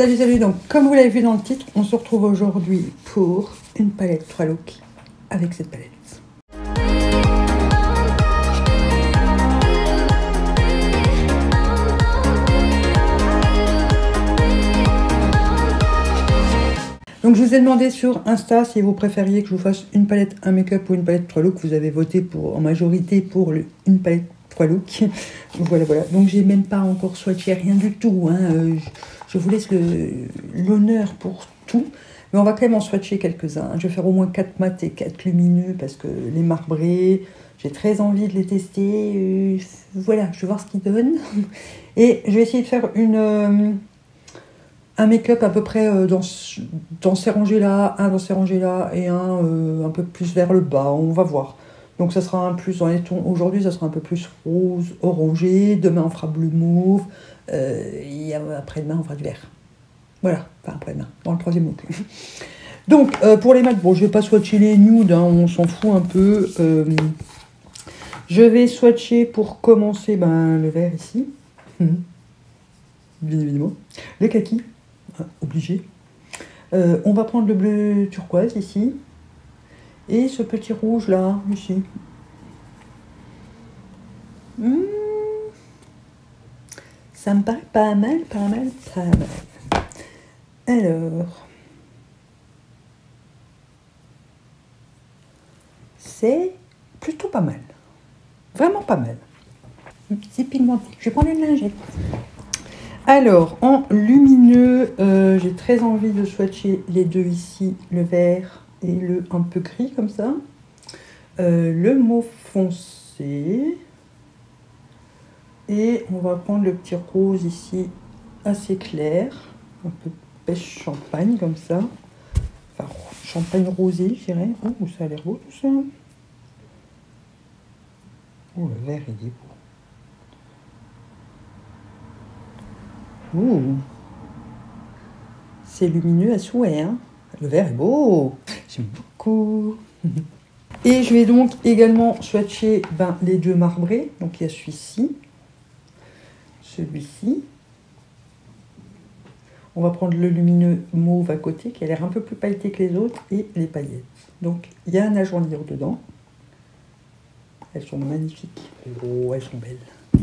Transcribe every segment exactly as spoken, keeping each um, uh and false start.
Salut, salut, donc comme vous l'avez vu dans le titre, on se retrouve aujourd'hui pour une palette trois looks avec cette palette. Donc je vous ai demandé sur Insta si vous préfériez que je vous fasse une palette, un make-up ou une palette trois looks. Vous avez voté pour, en majorité pour le, une palette trois looks. Voilà, voilà. Donc j'ai même pas encore swatché, rien du tout. Hein. Euh, je, je vous laisse l'honneur pour tout. Mais on va quand même en swatcher quelques-uns. Je vais faire au moins quatre mat et quatre lumineux parce que les marbrés, j'ai très envie de les tester. Euh, voilà, je vais voir ce qu'ils donnent. Et je vais essayer de faire une... Euh, un make-up à peu près euh, dans, dans ces rangées-là, un dans ces rangées-là et un euh, un peu plus vers le bas, on va voir. Donc ça sera un plus dans les tons, aujourd'hui ça sera un peu plus rose, orangé, demain on fera bleu mauve, euh, et après-demain on fera du vert. Voilà, enfin après-demain, dans le troisième look. Donc euh, pour les mats, bon je vais pas swatcher les nudes, hein, on s'en fout un peu. Euh, je vais swatcher pour commencer ben, le vert ici, bien évidemment, le kaki. Obligé. Euh, on va prendre le bleu turquoise ici. Et ce petit rouge là, ici. Mmh. Ça me paraît pas mal, pas mal, pas mal. Alors. C'est plutôt pas mal. Vraiment pas mal. C'est pigmenté. Je vais prendre une lingette. Alors, en lumineux, euh, j'ai très envie de swatcher les deux ici, le vert et le un peu gris comme ça. Euh, le mauve foncé. Et on va prendre le petit rose ici, assez clair. Un peu pêche champagne comme ça. Enfin, champagne rosé, je dirais. Oh, ça a l'air beau tout ça. Oh, le vert, il est beau. Ouh. C'est lumineux à souhait, hein. Le vert est beau. J'aime beaucoup. Et je vais donc également swatcher ben, les deux marbrés. Donc il y a celui-ci, celui-ci. On va prendre le lumineux mauve à côté, qui a l'air un peu plus pailleté que les autres, et les paillettes. Donc il y a un ajournir dedans. Elles sont magnifiques. Oh, elles sont belles.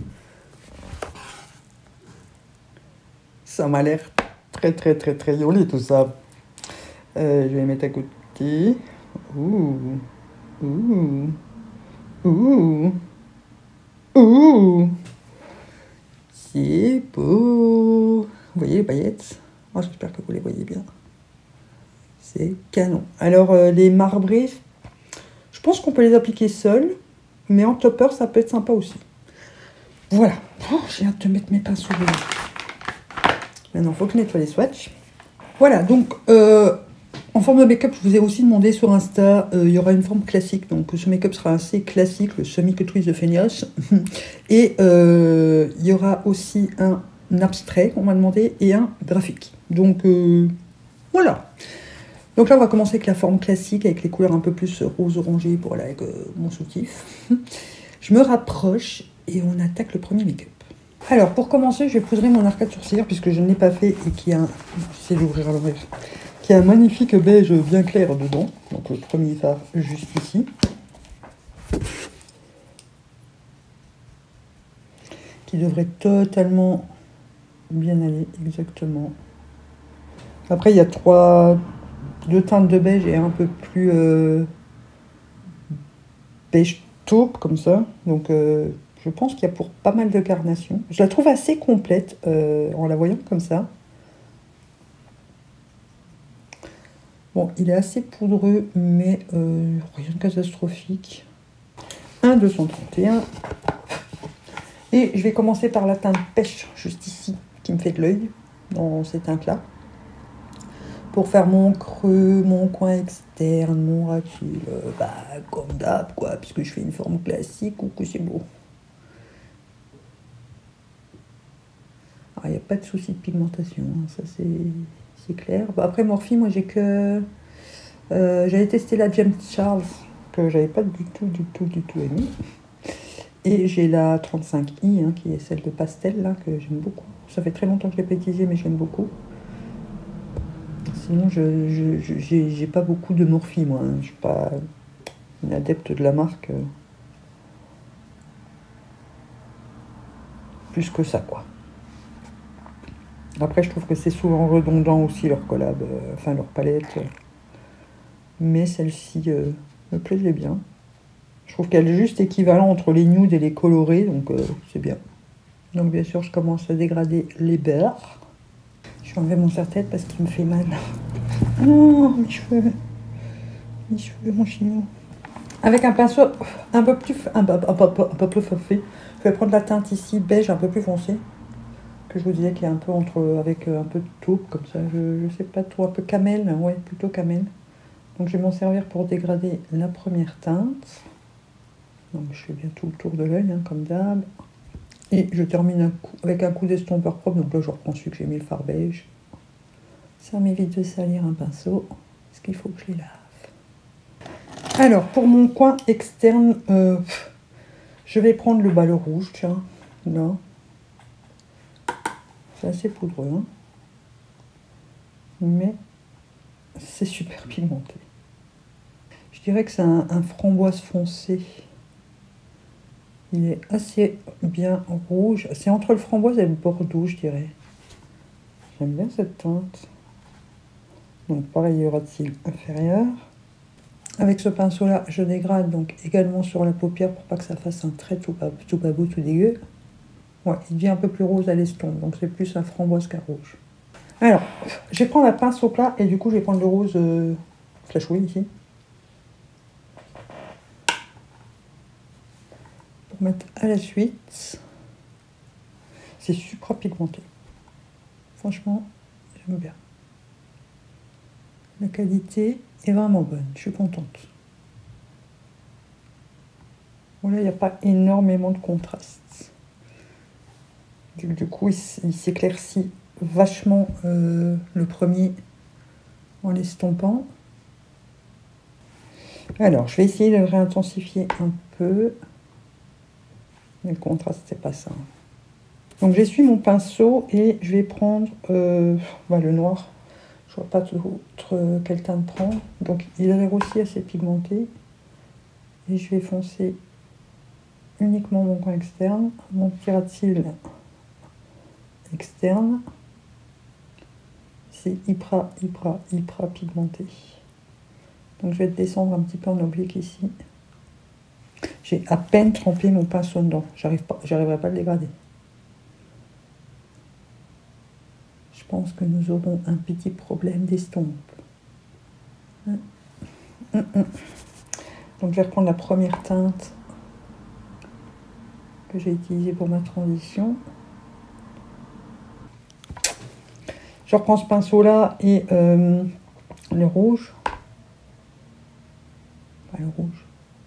Ça m'a l'air très très très très joli tout ça. Euh, je vais les mettre à côté. Ouh. Ouh. Ouh. Ouh. C'est beau. Vous voyez les paillettes? Oh, j'espère que vous les voyez bien. C'est canon. Alors euh, les marbrés, je pense qu'on peut les appliquer seuls, mais en topper ça peut être sympa aussi. Voilà. Oh, j'ai hâte de mettre mes pinceaux dedans. Maintenant, il faut que je nettoie les swatchs. Voilà, donc, euh, en forme de make-up, je vous ai aussi demandé sur Insta, euh, il y aura une forme classique. Donc, ce make-up sera assez classique, le semi-cut twist de Feignos. Et euh, il y aura aussi un abstrait qu'on m'a demandé et un graphique. Donc, euh, voilà. Donc là, on va commencer avec la forme classique, avec les couleurs un peu plus rose-orangé pour aller avec euh, mon soutif. Je me rapproche et on attaque le premier make-up. Alors, pour commencer, je poserai mon arcade sourcilière, puisque je ne l'ai pas fait et qui a un... J'essaie d'ouvrir à l'envers. Qui a un magnifique beige bien clair dedans. Donc, le premier phare juste ici. Qui devrait totalement bien aller, exactement. Après, il y a trois... deux teintes de beige et un peu plus euh... beige taupe, comme ça. Donc... Euh... Je pense qu'il y a pour pas mal de carnations. Je la trouve assez complète euh, en la voyant comme ça. Bon, il est assez poudreux, mais euh, rien de catastrophique. un deux cent trente et un. Et je vais commencer par la teinte pêche, juste ici, qui me fait de l'œil, dans cette teinte-là. Pour faire mon creux, mon coin externe, mon racule, euh, bah, comme d'hab, quoi, puisque je fais une forme classique ou que c'est beau. Il n'y a pas de souci de pigmentation, hein, ça c'est clair. Bon, après Morphe, moi j'ai que... Euh, j'avais testé la James Charles, que j'avais pas du tout, du tout, du tout aimé. Et j'ai la trente-cinq i, hein, qui est celle de pastel, là, que j'aime beaucoup. Ça fait très longtemps que je l'ai pas utilisée, mais j'aime beaucoup. Sinon, je je, je, j'ai, j'ai pas beaucoup de Morphe, moi. Hein. Je suis pas une adepte de la marque. Euh, plus que ça, quoi. Après, je trouve que c'est souvent redondant aussi leur collab, euh, enfin leur palette. Euh, mais celle-ci euh, me plaisait bien. Je trouve qu'elle est juste équivalent entre les nudes et les colorés, donc euh, c'est bien. Donc bien sûr, je commence à dégrader les beurres. Je vais enlever mon serre-tête parce qu'il me fait mal. Oh, mes cheveux. Mes cheveux, mon chignon. Avec un pinceau un peu plus, un peu, un peu, un peu plus foncé. Je vais prendre la teinte ici, beige, un peu plus foncé. Que je vous disais qu'il est un peu entre, avec un peu de taupe, comme ça. Je, je sais pas trop, un peu camel. Ouais, plutôt camel. Donc je vais m'en servir pour dégrader la première teinte. Donc je fais bien tout le tour de l'œil, hein, comme d'hab. Et je termine un coup, avec un coup d'estompeur propre. Donc là, je reprends celui que j'ai mis, le fard beige. Ça m'évite de salir un pinceau, parce qu'il faut que je les lave. Alors, pour mon coin externe, euh, je vais prendre le ballon rouge, tiens. Là. C'est assez poudreux, hein. Mais c'est super pigmenté. Je dirais que c'est un, un framboise foncé. Il est assez bien rouge. C'est entre le framboise et le bordeaux, je dirais. J'aime bien cette teinte. Donc pareil, ras de cils inférieur. Avec ce pinceau-là, je dégrade donc également sur la paupière pour pas que ça fasse un trait tout pas, tout pas beau, tout dégueu. Ouais, il devient un peu plus rose à l'estompe, donc c'est plus un framboise qu'un rouge. Alors, je vais prendre la pince au plat et du coup je vais prendre le rose euh, flashouille ici. Pour mettre à la suite. C'est super pigmenté. Franchement, j'aime bien. La qualité est vraiment bonne, je suis contente. Bon là, il n'y a pas énormément de contraste. Du, du coup, il s'éclaircit vachement euh, le premier en l'estompant. Alors, je vais essayer de réintensifier un peu. Mais le contraste, c'est pas ça. Donc, j'essuie mon pinceau et je vais prendre euh, bah, le noir. Je vois pas trop euh, quelle teinte prendre. Donc, il a l'air aussi assez pigmenté. Et je vais foncer uniquement mon coin externe. Mon petit ras de cils externe. C'est hyper, hyper, hyper pigmenté. Donc, je vais descendre un petit peu en oblique ici. J'ai à peine trempé mon pinceau dedans. J'arrive pas, j'arriverai pas à le dégrader. Je pense que nous aurons un petit problème d'estompe. Hum, hum, hum. Donc je vais reprendre la première teinte que j'ai utilisée pour ma transition. Je reprends ce pinceau là et euh, le rouge. Pas le rouge.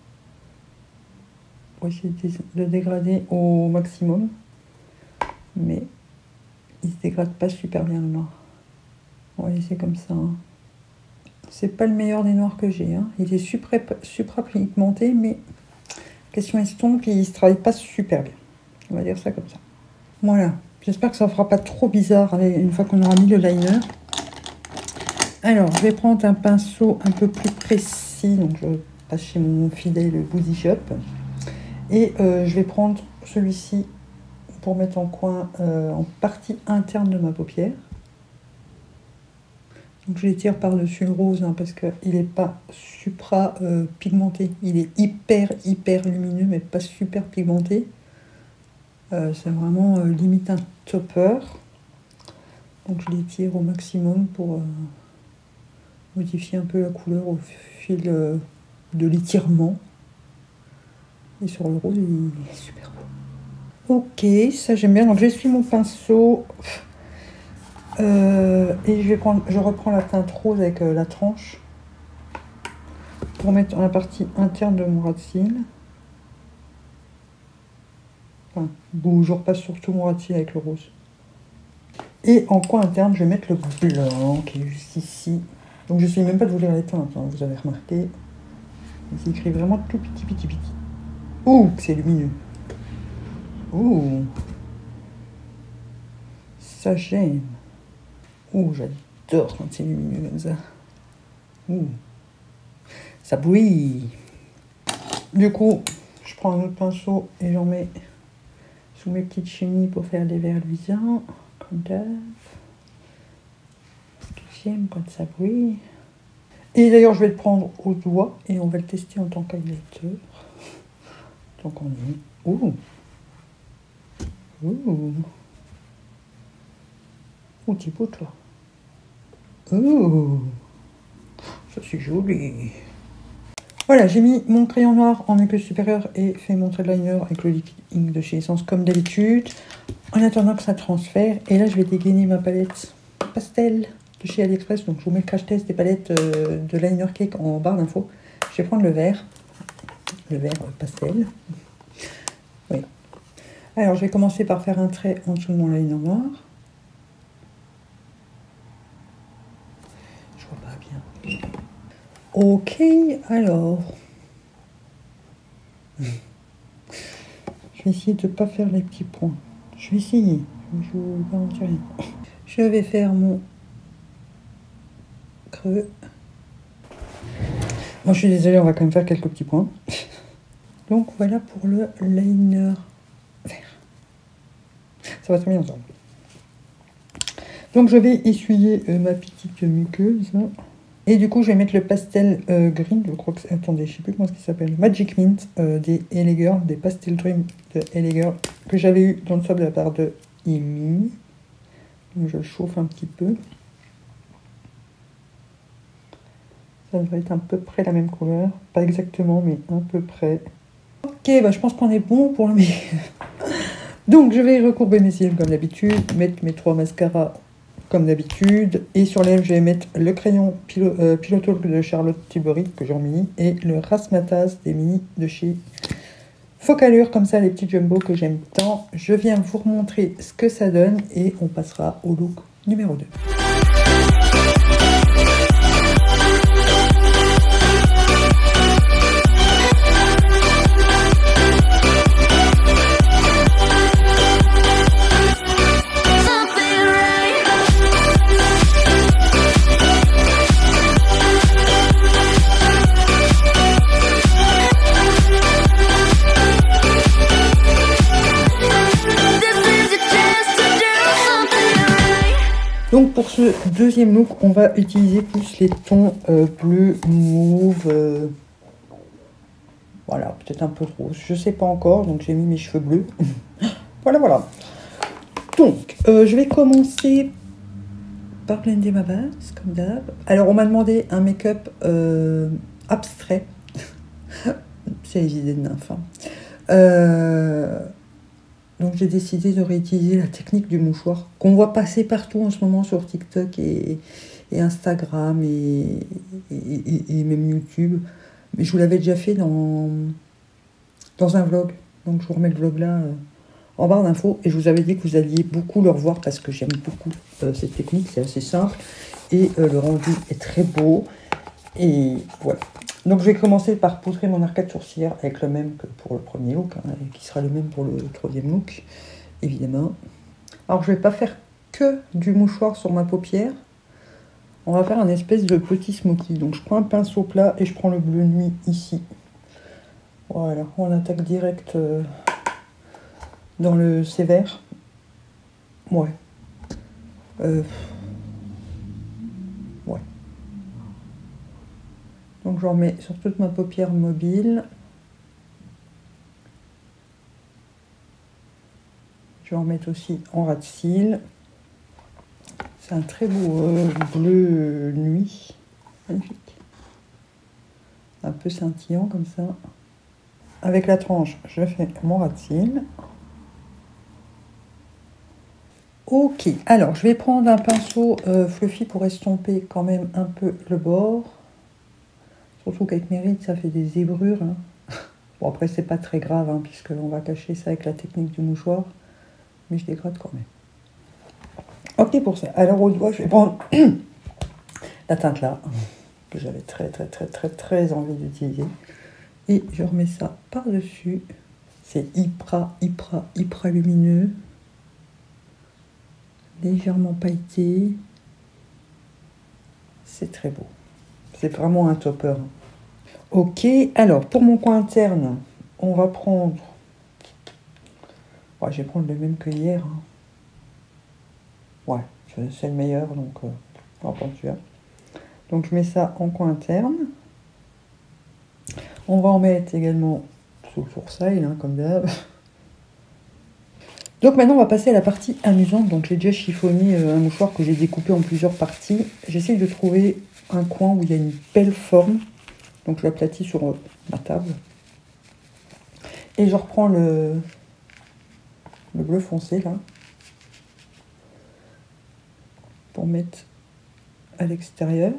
Pour essayer de dégrader au maximum. Mais il ne se dégrade pas super bien le noir. On va laisser comme ça. Hein. C'est pas le meilleur des noirs que j'ai. Hein. Il est supra, supra pigmenté, mais question estompe, il ne se travaille pas super bien. On va dire ça comme ça. Voilà. J'espère que ça ne fera pas trop bizarre avec, une fois qu'on aura mis le liner. Alors, je vais prendre un pinceau un peu plus précis. Donc, je passe chez mon fidèle Boozy Shop. Et euh, je vais prendre celui-ci pour mettre en coin, euh, en partie interne de ma paupière. Donc je l'étire par-dessus le rose hein, parce qu'il n'est pas supra euh, pigmenté. Il est hyper, hyper lumineux, mais pas super pigmenté. Euh, c'est vraiment euh, limite un topper. Donc je l'étire au maximum pour euh, modifier un peu la couleur au fil euh, de l'étirement. Et sur le rose, il est super beau. Ok, ça j'aime bien. Donc j'essuie mon pinceau. Euh, et je, vais prendre, je reprends la teinte rose avec euh, la tranche pour mettre dans la partie interne de mon ras de cils. Enfin, bon, je repasse surtout mon ras de cils avec le rose. Et en coin interne, je vais mettre le blanc qui est juste ici. Donc je ne suis même pas de vous lire les teintes, hein, vous avez remarqué. C'est écrit vraiment tout petit, petit, petit. Ouh, c'est lumineux. Ouh, ça j'aime. Ouh, j'adore J'adore quand c'est lumineux comme ça. Ouh. Ça brille. Du coup, je prends un autre pinceau et j'en mets sous mes petites chenilles pour faire des verres luisants. Comme d'hab. Parce que j'aime quand ça brille. Et d'ailleurs, je vais le prendre au doigt et on va le tester en tant qu'highlighter. Donc on y est. Ouh. Ouh. Ouh, t'es beau, toi. Ouh. Ça, c'est joli. Voilà, j'ai mis mon crayon noir en école supérieure et fait mon trait de liner avec le liquide ink de chez Essence comme d'habitude. En attendant que ça transfère. Et là, je vais dégainer ma palette pastel de chez AliExpress. Donc, je vous mets le crash test des palettes euh, de liner cake en barre d'infos. Je vais prendre le vert. Le vert pastel. Oui. Alors, je vais commencer par faire un trait en dessous de mon liner noir. Je vois pas bien. Ok, alors. Je vais essayer de ne pas faire les petits points. Je vais essayer. Je vous garantis rien. Je vais faire mon creux. Moi, je suis désolée, on va quand même faire quelques petits points. Donc, voilà pour le liner vert. Ça va très bien ensemble. Donc, je vais essuyer euh, ma petite muqueuse. Et du coup, je vais mettre le pastel euh, green. Je crois que c'est... Attendez, je ne sais plus comment ça s'appelle. Magic Mint euh, des L A Girl, des Pastel Dream de L A Girl, que j'avais eu dans le sable de la part de Amy. Donc, je le chauffe un petit peu. Ça devrait être à peu près la même couleur. Pas exactement, mais à peu près. Ok, bah, je pense qu'on est bon pour le meilleur. Donc, je vais recourber mes cils comme d'habitude, mettre mes trois mascaras comme d'habitude. Et sur les lèvres, je vais mettre le crayon Pillow, euh, Pillow Talk de Charlotte Tilbury, que j'ai en mini, et le Razzmatazz des mini de chez Focalure, comme ça, les petits jumbo que j'aime tant. Je viens vous remontrer ce que ça donne et on passera au look numéro deux. Donc pour ce deuxième look, on va utiliser plus les tons euh, bleu, mauve, euh, voilà, peut-être un peu rose, je sais pas encore, donc j'ai mis mes cheveux bleus. Voilà, voilà. Donc, euh, je vais commencer par blender ma base, comme d'hab. Alors, on m'a demandé un make-up euh, abstrait. C'est les idées de nymphe. Hein. Euh... Donc j'ai décidé de réutiliser la technique du mouchoir qu'on voit passer partout en ce moment sur TikTok et, et Instagram et, et, et, et même YouTube. Mais je vous l'avais déjà fait dans, dans un vlog. Donc je vous remets le vlog là euh, en barre d'infos. Et je vous avais dit que vous alliez beaucoup le revoir parce que j'aime beaucoup euh, cette technique. C'est assez simple et euh, le rendu est très beau. Et voilà. Donc je vais commencer par poudrer mon arcade sourcilière avec le même que pour le premier look, hein, et qui sera le même pour le troisième look, évidemment. Alors je ne vais pas faire que du mouchoir sur ma paupière. On va faire un espèce de petit smoky. Donc je prends un pinceau plat et je prends le bleu nuit ici. Voilà, on attaque direct euh, dans le sévère. Ouais. Euh, ouais. Donc j'en mets sur toute ma paupière mobile. Je vais en mettre aussi en ras de cils. C'est un très beau euh, bleu nuit. Magnifique. Un peu scintillant comme ça. Avec la tranche, je fais mon ras de cils. Ok, alors je vais prendre un pinceau euh, fluffy pour estomper quand même un peu le bord. Surtout qu'avec mes rides, ça fait des zébrures. Hein. Bon, après, c'est pas très grave, hein, puisqu'on va cacher ça avec la technique du mouchoir. Mais je dégrade quand même. Ok pour ça. Alors, au doigt, je vais prendre la teinte là, que j'avais très, très, très, très, très envie d'utiliser. Et je remets ça par-dessus. C'est hyper, hyper, hyper lumineux. Légèrement pailleté. C'est très beau. C'est vraiment un topper. Ok, alors pour mon coin interne, on va prendre... Ouais, je vais prendre le même que hier. Hein. Ouais, c'est le meilleur, donc euh, on va prendre celui-là. Donc je mets ça en coin interne. On va en mettre également sous le foursail, hein, comme d'hab. Donc maintenant on va passer à la partie amusante. Donc j'ai déjà chiffonné euh, un mouchoir que j'ai découpé en plusieurs parties. J'essaye de trouver un coin où il y a une belle forme. Donc je l'aplatis sur euh, ma table. Et je reprends le, le bleu foncé là. Pour mettre à l'extérieur.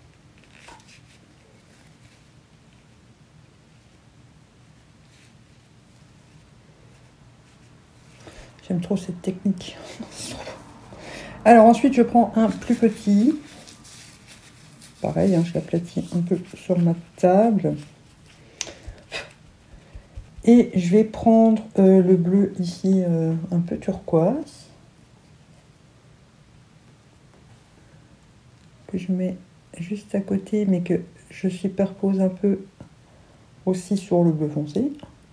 J'aime trop cette technique. Alors ensuite je prends un plus petit. Pareil, hein, je l'aplatis un peu sur ma table. Et je vais prendre euh, le bleu ici euh, un peu turquoise. Que je mets juste à côté, mais que je superpose un peu aussi sur le bleu foncé.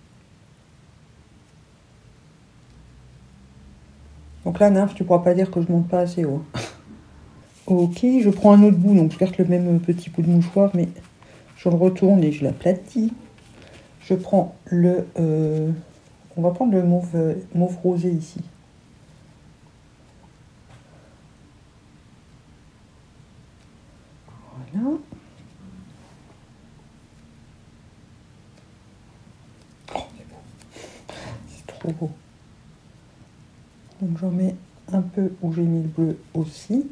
Donc là, nymphe, tu pourras pas dire que je monte pas assez haut. Ok, je prends un autre bout, donc je garde le même petit bout de mouchoir, mais je le retourne et je l'aplatis. Je prends le... Euh, on va prendre le mauve, mauve rosé ici. Voilà. Oh, c'est beau. C'est trop beau. Donc j'en mets un peu où j'ai mis le bleu aussi.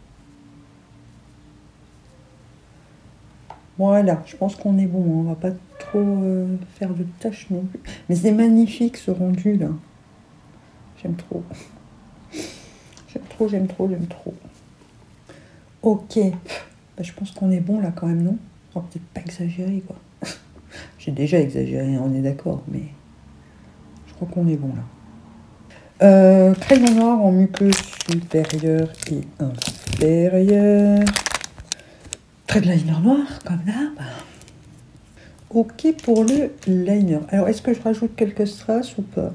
Voilà, je pense qu'on est bon, on va pas trop euh, faire de tâches non plus. Mais c'est magnifique ce rendu là. J'aime trop. J'aime trop, j'aime trop, j'aime trop. Ok, bah, je pense qu'on est bon là quand même, non? On va peut-être pas exagérer quoi. J'ai déjà exagéré, on est d'accord, mais je crois qu'on est bon là. Euh, crayon noir en muqueuse supérieure et inférieure. Trait de liner noir, comme d'hab. Ok pour le liner. Alors, est-ce que je rajoute quelques strass ou pas?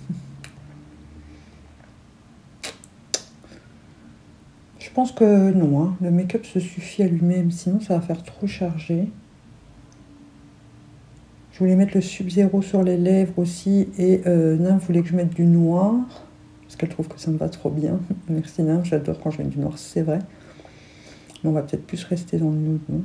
Je pense que non. Hein. Le make-up se suffit à lui-même, sinon ça va faire trop chargé. Je voulais mettre le Sub-Zero sur les lèvres aussi. Et euh, Nymphe voulait que je mette du noir. Parce qu'elle trouve que ça me va trop bien. Merci Nymphe, j'adore quand je mets du noir, c'est vrai. Mais on va peut-être plus rester dans le nude, non?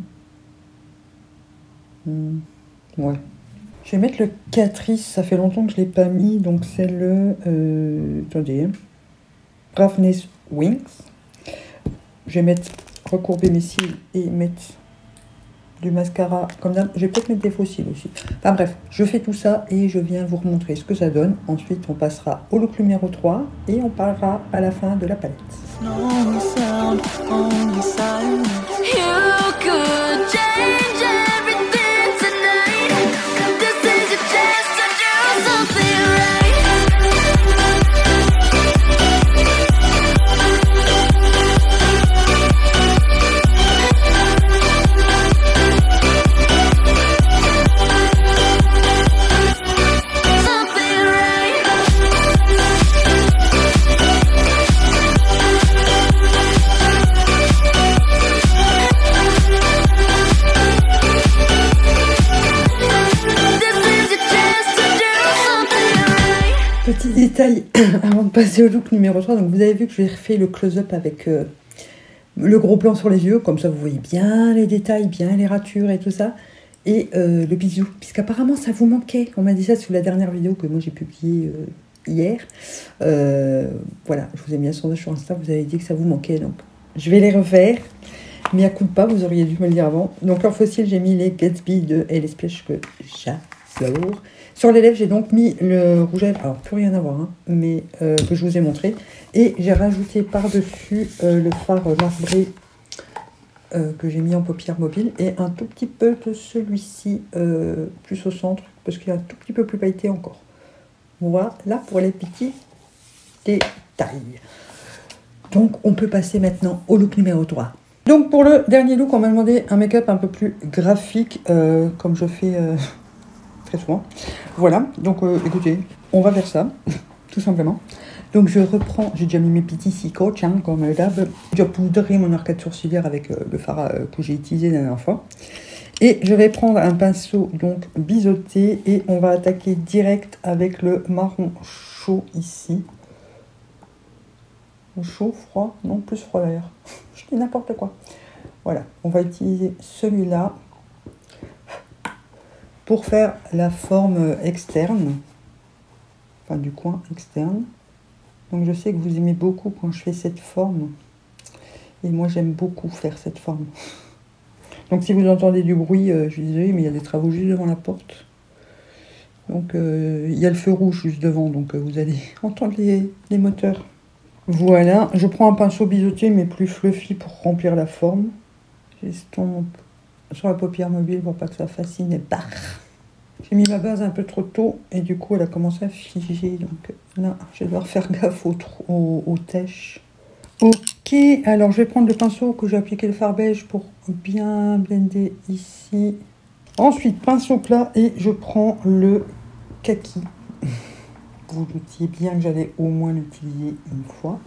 hmm. Ouais. Je vais mettre le Catrice, ça fait longtemps que je ne l'ai pas mis. Donc c'est le... Euh, attendez. Braveness Wings. Je vais mettre... recourber mes cils et mettre... du mascara, comme d'hab. Je vais peut-être mettre des faux cils aussi. Enfin bref, je fais tout ça et je viens vous remontrer ce que ça donne. Ensuite, on passera au look numéro trois et on parlera à la fin de la palette. Petit détail avant de passer au look numéro trois. Donc vous avez vu que j'ai refait le close-up avec euh, le gros plan sur les yeux. Comme ça, vous voyez bien les détails, bien les ratures et tout ça. Et euh, le bisou, puisqu'apparemment ça vous manquait. On m'a dit ça sous la dernière vidéo que moi j'ai publiée euh, hier. Euh, voilà, je vous ai mis un sondage sur Insta. Vous avez dit que ça vous manquait. Donc je vais les refaire. Mais à coup de pas, vous auriez dû me le dire avant. Donc en fossile, j'ai mis les Gatsby de Elle Splash que j'adore. Sur les lèvres, j'ai donc mis le rouge à lèvres, alors plus rien à voir, hein, mais euh, que je vous ai montré. Et j'ai rajouté par-dessus euh, le fard marbré euh, que j'ai mis en paupière mobile. Et un tout petit peu de celui-ci, euh, plus au centre, parce qu'il est un tout petit peu plus pailleté encore. Voilà pour les petits détails. Donc on peut passer maintenant au look numéro trois. Donc pour le dernier look, on m'a demandé un make-up un peu plus graphique, euh, comme je fais euh, très souvent. Voilà, donc euh, écoutez, on va faire ça, tout simplement. Donc je reprends, j'ai déjà mis mes petits cicoches, hein, comme d'hab. Je poudrerai mon arcade sourcilière avec euh, le fard euh, que j'ai utilisé la dernière fois. Et je vais prendre un pinceau donc biseauté et on va attaquer direct avec le marron chaud ici. Chaud, froid, non, plus froid d'ailleurs. Je dis n'importe quoi. Voilà, on va utiliser celui-là pour faire la forme externe, enfin du coin externe. Donc je sais que vous aimez beaucoup quand je fais cette forme. Et moi j'aime beaucoup faire cette forme. Donc si vous entendez du bruit, euh, je suis désolée, mais il y a des travaux juste devant la porte. Donc euh, il y a le feu rouge juste devant, donc euh, vous allez entendre les, les moteurs. Voilà, je prends un pinceau biseauté mais plus fluffy pour remplir la forme. J'estompe sur la paupière mobile pour pas que ça fascine et barre. J'ai mis ma base un peu trop tôt et du coup elle a commencé à figer. Donc là, je vais devoir faire gaffe aux, aux, aux tèches. Ok, alors je vais prendre le pinceau que j'ai appliqué le fard beige pour bien blender ici. Ensuite, pinceau plat et je prends le kaki. Vous doutiez bien que j'allais au moins l'utiliser une fois.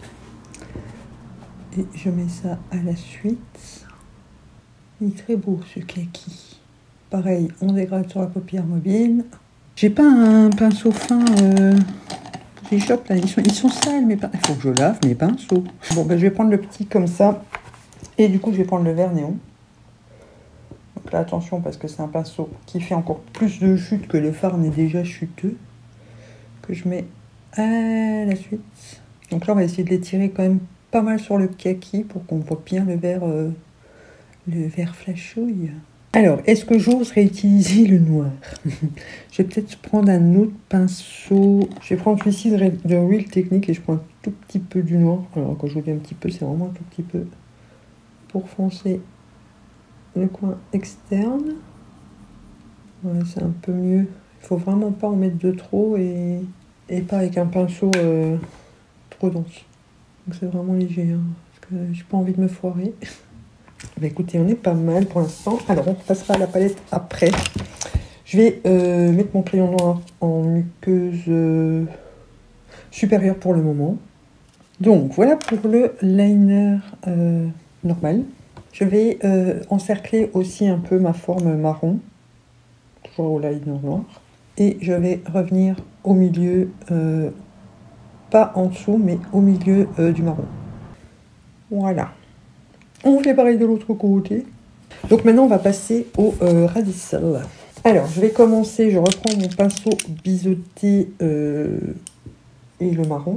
Et je mets ça à la suite. Il est très beau ce kaki. Pareil, on dégrade sur la paupière mobile. J'ai pas un pinceau fin. Euh... Les shops là, ils sont, ils sont sales, mais il faut que je lave mes pinceaux. Bon, ben, je vais prendre le petit comme ça. Et du coup, je vais prendre le vert néon. Donc là, attention, parce que c'est un pinceau qui fait encore plus de chute que le fard n'est déjà chuteux. Que je mets à la suite. Donc là, on va essayer de l'étirer quand même pas mal sur le kaki pour qu'on voit bien le vert, euh, le vert flashouille. Alors, est-ce que j'ose réutiliser le noir? Je vais peut-être prendre un autre pinceau. Je vais prendre celui-ci de, de Real Technique et je prends un tout petit peu du noir. Alors, quand je vous dis un petit peu, c'est vraiment un tout petit peu pour foncer le coin externe. Voilà, c'est un peu mieux. Il faut vraiment pas en mettre de trop et, et pas avec un pinceau euh, trop dense. Donc, c'est vraiment léger, hein, parce que j'ai pas envie de me foirer. Bah écoutez, on est pas mal pour l'instant. Alors, on repassera à la palette après. Je vais euh, mettre mon crayon noir en muqueuse euh, supérieure pour le moment. Donc, voilà pour le liner euh, normal. Je vais euh, encercler aussi un peu ma forme marron. Toujours au liner noir. Et je vais revenir au milieu, euh, pas en dessous, mais au milieu euh, du marron. Voilà. On fait pareil de l'autre côté. Donc maintenant, on va passer au euh, radicel. Alors, je vais commencer, je reprends mon pinceau biseauté euh, et le marron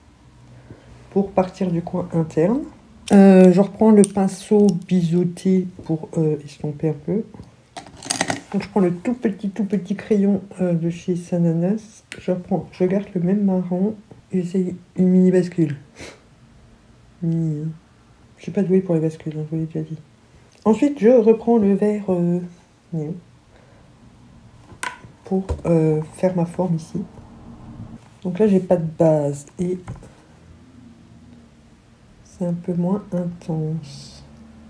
pour partir du coin interne. Euh, je reprends le pinceau biseauté pour euh, estomper un peu. Donc, je prends le tout petit, tout petit crayon euh, de chez Sananas. Je reprends, je garde le même marron et c'est une mini bascule. Mini, hein. Je suis pas douée pour les bascules, hein, je vous l'ai déjà dit. Ensuite, je reprends le vert euh, néon pour euh, faire ma forme ici. Donc là, j'ai pas de base et c'est un peu moins intense.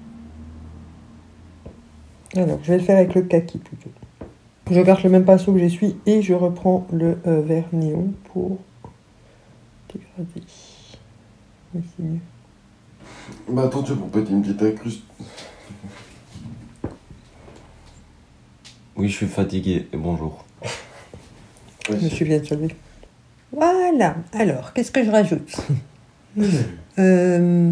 Alors, je vais le faire avec le kaki plutôt. Je garde le même pinceau que j'essuie et je reprends le euh, vert néon pour dégrader. Oui, c'est mieux. Bah attends, tu vas pour péter une petite incruste. Oui, je suis fatigué et bonjour. Ouais, je suis bien de se lever. Voilà. Alors, qu'est-ce que je rajoute? euh...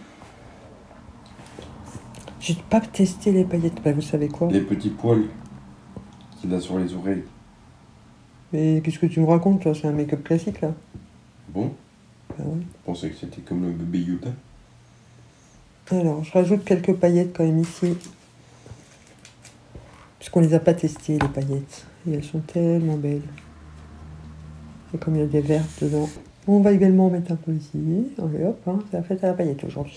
J'ai pas testé les paillettes. Bah, vous savez quoi? Les petits poils qu'il a sur les oreilles. Mais qu'est-ce que tu me racontes, toi? C'est un make-up classique, là. Bon? Bah ouais. Je pensais que c'était comme le bébé Yoda. Alors, je rajoute quelques paillettes quand même ici. Puisqu'on les a pas testées, les paillettes. Et elles sont tellement belles. Et comme il y a des vertes dedans, on va également en mettre un peu ici. Allez hop, hein, c'est la fête à la paillette aujourd'hui.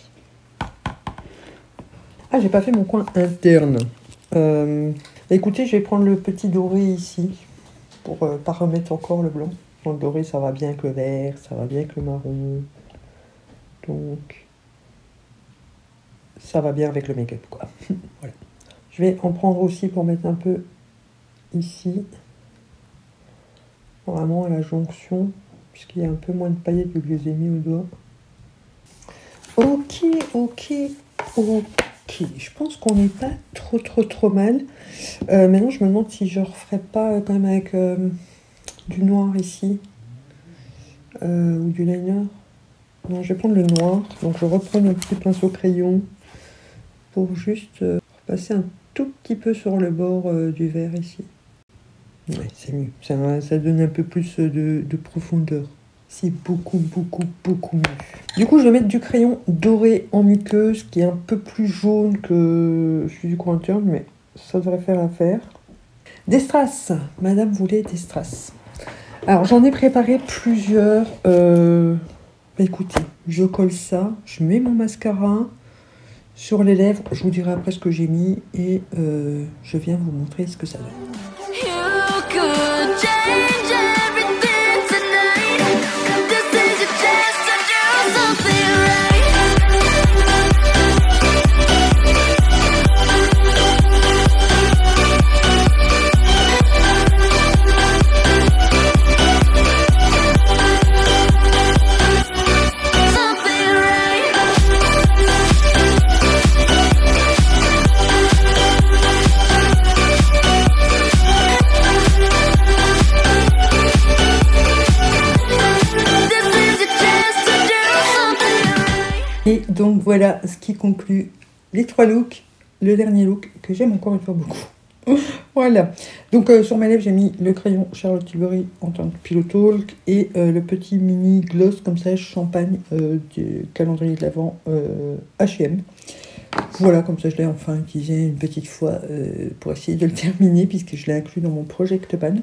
Ah, j'ai pas fait mon coin interne. Euh, écoutez, je vais prendre le petit doré ici. Pour euh, pas remettre encore le blanc. Le doré, ça va bien avec le vert, ça va bien avec le marron. Donc, ça va bien avec le make-up, quoi. Voilà. Je vais en prendre aussi pour mettre un peu ici. Vraiment à la jonction, puisqu'il y a un peu moins de paillettes que je les ai mis au doigt. Ok, ok, ok. Je pense qu'on n'est pas trop, trop, trop mal. Euh, maintenant, je me demande si je ne referais pas euh, quand même avec euh, du noir ici. Euh, ou du liner. Non, je vais prendre le noir. Donc, je reprends mon petit pinceau crayon pour juste euh, passer un tout petit peu sur le bord euh, du vert ici. Ouais, c'est mieux. Ça, ça donne un peu plus de, de profondeur. C'est beaucoup, beaucoup, beaucoup mieux. Du coup, je vais mettre du crayon doré en muqueuse, qui est un peu plus jaune que celui du coin turn, mais ça devrait faire l'affaire. Des strass. Madame voulait des strass. Alors, j'en ai préparé plusieurs. Euh... Bah, écoutez, je colle ça, je mets mon mascara sur les lèvres. Je vous dirai après ce que j'ai mis et euh, je viens vous montrer ce que ça donne. Et donc voilà ce qui conclut les trois looks. Le dernier look que j'aime encore une fois beaucoup. Voilà. Donc euh, sur mes lèvres, j'ai mis le crayon Charlotte Tilbury en tant que Pillow Talk et euh, le petit mini gloss comme ça, champagne euh, du calendrier de l'Avent euh, H et M. Voilà, comme ça je l'ai enfin utilisé une petite fois euh, pour essayer de le terminer puisque je l'ai inclus dans mon Project Pan.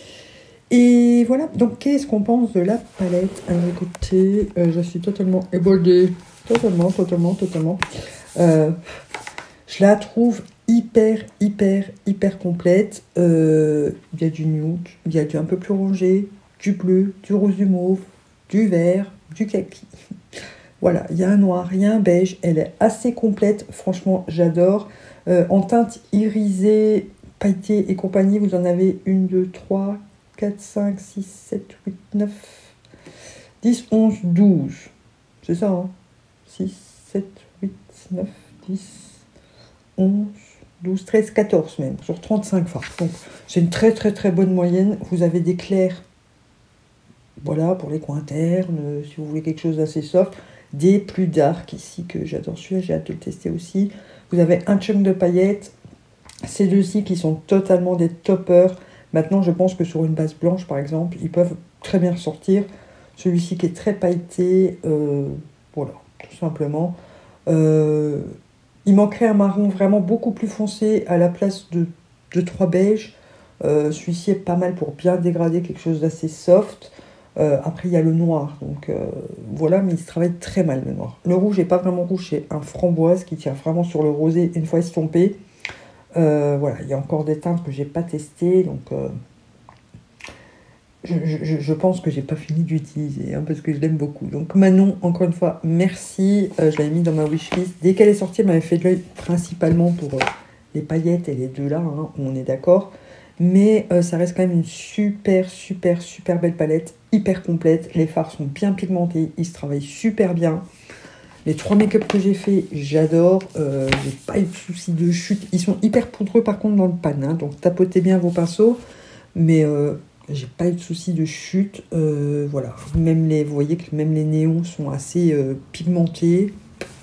Et voilà, donc qu'est-ce qu'on pense de la palette? Alors écoutez, euh, je suis totalement ébordée. Totalement, totalement, totalement. Euh, je la trouve hyper, hyper, hyper complète. Euh, il y a du nude, il y a du un peu plus rangé, du bleu, du rose, du mauve, du vert, du kaki. Voilà, il y a un noir, il y a un beige. Elle est assez complète. Franchement, j'adore. Euh, en teinte irisée, pailletée et compagnie, vous en avez une, deux, trois, quatre, cinq, six, sept, huit, neuf, dix, onze, douze. C'est ça, hein? six, sept, huit, neuf, dix, onze, douze, treize, quatorze même, sur trente-cinq fards. Donc, c'est une très très très bonne moyenne. Vous avez des clairs, voilà, pour les coins internes, euh, si vous voulez quelque chose d'assez soft. Des plus dark ici, que j'adore celui-là, j'ai hâte de le tester aussi. Vous avez un chunk de paillettes. Ces deux-ci qui sont totalement des toppers. Maintenant, je pense que sur une base blanche, par exemple, ils peuvent très bien ressortir. Celui-ci qui est très pailleté, euh, voilà. Tout simplement. Euh, il manquerait un marron vraiment beaucoup plus foncé à la place de, de trois beiges. Euh, Celui-ci est pas mal pour bien dégrader quelque chose d'assez soft. Euh, après, il y a le noir. Donc euh, voilà, mais il se travaille très mal le noir. Le rouge n'est pas vraiment rouge, c'est un framboise qui tire vraiment sur le rosé une fois estompé. Euh, voilà, il y a encore des teintes que j'ai pas testées. Donc euh, Je, je, je pense que j'ai pas fini d'utiliser hein, parce que je l'aime beaucoup. Donc Manon, encore une fois, merci. Euh, je l'avais mis dans ma wishlist. Dès qu'elle est sortie, elle m'avait fait de l'œil principalement pour euh, les paillettes et les deux là, hein, on est d'accord. Mais euh, ça reste quand même une super, super, super belle palette, hyper complète. Les fards sont bien pigmentés, ils se travaillent super bien. Les trois make-up que j'ai fait, j'adore. Euh, j'ai pas eu de soucis de chute. Ils sont hyper poudreux par contre dans le pan, hein, donc tapotez bien vos pinceaux. Mais... Euh, j'ai pas eu de soucis de chute, euh, voilà. Même les, vous voyez que même les néons sont assez euh, pigmentés.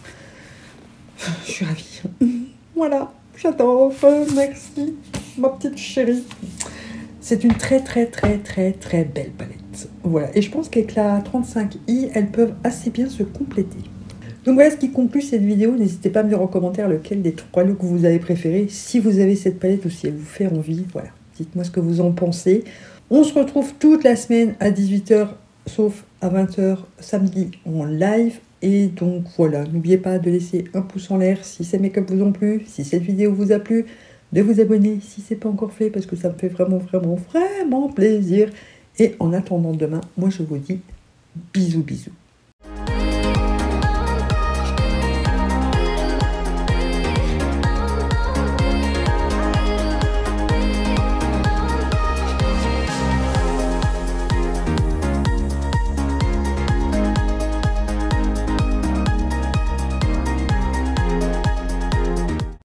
Je suis ravie. Voilà, j'adore. Euh, merci, ma petite chérie. C'est une très très très très très belle palette. Voilà, et je pense qu'avec la trente-cinq i, elles peuvent assez bien se compléter. Donc voilà ce qui conclut cette vidéo. N'hésitez pas à me dire en commentaire lequel des trois looks vous avez préféré. Si vous avez cette palette ou si elle vous fait envie, voilà. Dites-moi ce que vous en pensez. On se retrouve toute la semaine à dix-huit heures, sauf à vingt heures samedi en live. Et donc voilà, n'oubliez pas de laisser un pouce en l'air si ces make-up vous ont plu, si cette vidéo vous a plu, de vous abonner si ce n'est pas encore fait parce que ça me fait vraiment, vraiment, vraiment plaisir. Et en attendant demain, moi je vous dis bisous, bisous.